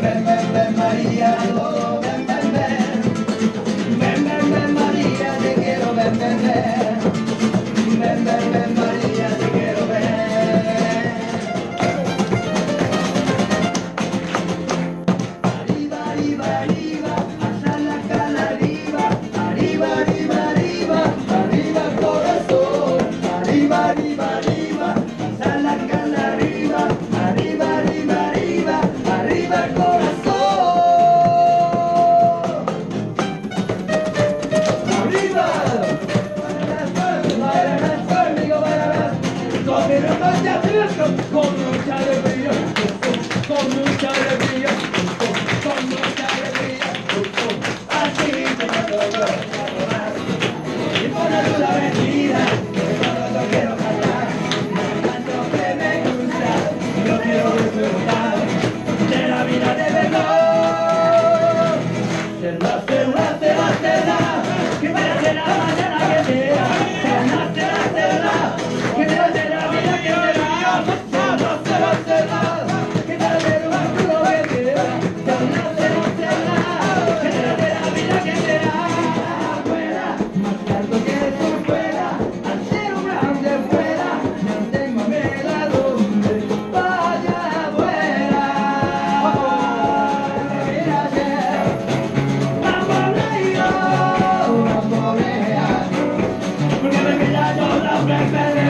ven, ven, María, oh, ven, ven, ven. Ven, ven, ven, María, te quiero, ven, ven, ven. Ven, ven, ven, María, te quiero ver. Arriba, arriba, arriba, hasta la cala arriba. Arriba, arriba, arriba, arriba el corazón. Arriba, arriba, arriba, hasta la cala arriba. Arriba, arriba, arriba, arriba el corazón. Arriba. Con mucha alegría, con mucha alegría, con mucha alegría, así te mando yo, y por la luz vendida, yo quiero cantar, tanto que me gusta, yo quiero disfrutar de la vida de verdad. Será, será, será, será, que vaya a ser la mañana que sea, será, será, será, que vaya a ser la vida que sea. Porque me queda yo la